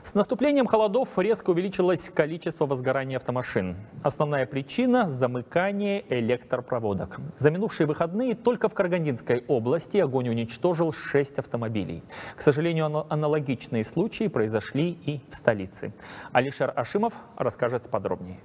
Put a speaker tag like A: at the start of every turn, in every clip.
A: С наступлением холодов резко увеличилось количество возгораний автомашин. Основная причина – замыкание электропроводок. За минувшие выходные только в Карагандинской области огонь уничтожил 6 автомобилей. К сожалению, аналогичные случаи произошли и в столице. Алишер Ашимов расскажет подробнее.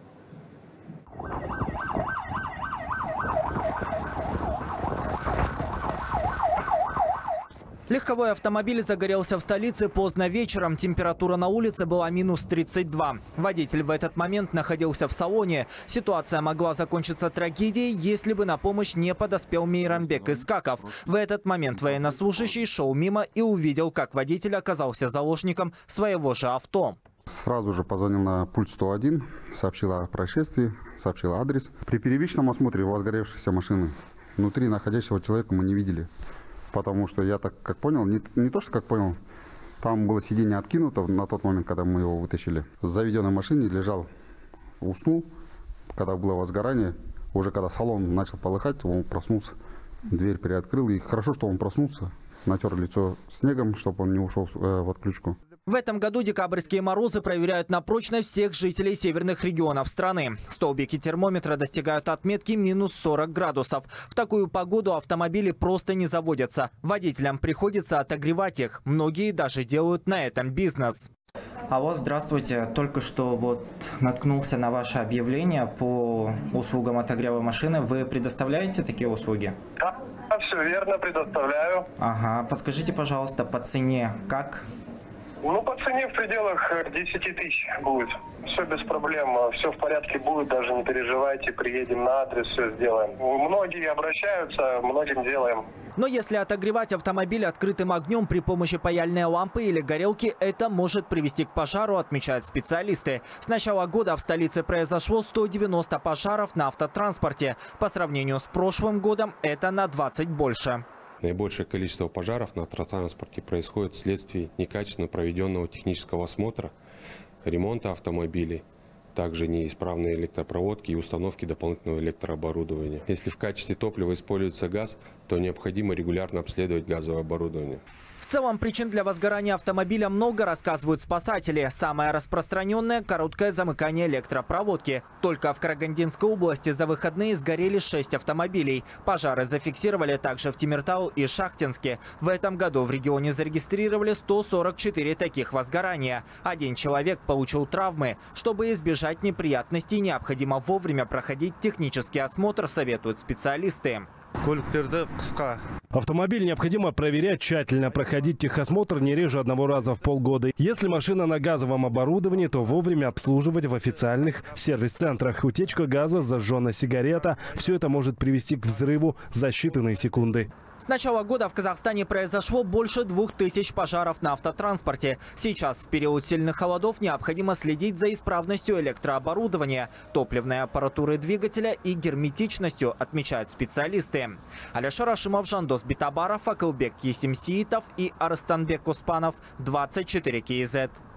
B: Легковой автомобиль загорелся в столице поздно вечером. Температура на улице была минус 32. Водитель в этот момент находился в салоне. Ситуация могла закончиться трагедией, если бы на помощь не подоспел Мейрамбек Искаков. В этот момент военнослужащий шел мимо и увидел, как водитель оказался заложником своего же авто.
C: Сразу же позвонил на пульт 101, сообщил о происшествии, сообщил адрес. При первичном осмотре возгоревшейся машины внутри находящего человека мы не видели. Потому что я так как понял, не то что как понял, там было сиденье откинуто на тот момент, когда мы его вытащили. В заведенной машине лежал, уснул, когда было возгорание. Уже когда салон начал полыхать, он проснулся, дверь приоткрыл. И хорошо, что он проснулся, натер лицо снегом, чтобы он не ушел в отключку.
B: В этом году декабрьские морозы проверяют на прочность всех жителей северных регионов страны. Столбики термометра достигают отметки минус 40 градусов. В такую погоду автомобили просто не заводятся. Водителям приходится отогревать их. Многие даже делают на этом бизнес.
D: Алло, здравствуйте. Только что наткнулся на ваше объявление по услугам отогрева машины. Вы предоставляете такие услуги?
E: Да, все верно, предоставляю.
D: Ага, подскажите, пожалуйста, по цене как?
E: Ну, по цене в пределах 10 тысяч будет. Все без проблем, все в порядке будет, даже не переживайте, приедем на адрес, все сделаем. Многие обращаются, многим делаем.
B: Но если отогревать автомобиль открытым огнем при помощи паяльной лампы или горелки, это может привести к пожару, отмечают специалисты. С начала года в столице произошло 190 пожаров на автотранспорте. По сравнению с прошлым годом это на 20 больше.
F: Наибольшее количество пожаров на автотранспорте происходит вследствие некачественно проведенного технического осмотра, ремонта автомобилей, также неисправные электропроводки и установки дополнительного электрооборудования. Если в качестве топлива используется газ, то необходимо регулярно обследовать газовое оборудование.
B: В целом причин для возгорания автомобиля много, рассказывают спасатели. Самое распространенное – короткое замыкание электропроводки. Только в Карагандинской области за выходные сгорели 6 автомобилей. Пожары зафиксировали также в Темиртау и Шахтинске. В этом году в регионе зарегистрировали 144 таких возгорания. 1 человек получил травмы. Чтобы избежать неприятностей, необходимо вовремя проходить технический осмотр, советуют специалисты.
G: Автомобиль необходимо проверять тщательно, проходить техосмотр не реже 1 раза в полгода. Если машина на газовом оборудовании, то вовремя обслуживать в официальных сервис-центрах. Утечка газа, зажженная сигарета – все это может привести к взрыву за считанные секунды.
B: С начала года в Казахстане произошло больше 2000 пожаров на автотранспорте. Сейчас, в период сильных холодов, необходимо следить за исправностью электрооборудования, топливной аппаратуры двигателя и герметичностью, отмечают специалисты. Алишер Ашимов, Жандос Битабаров, Акылбек Есимсиитов и Арыстанбек Оспанов, 24 КЗ.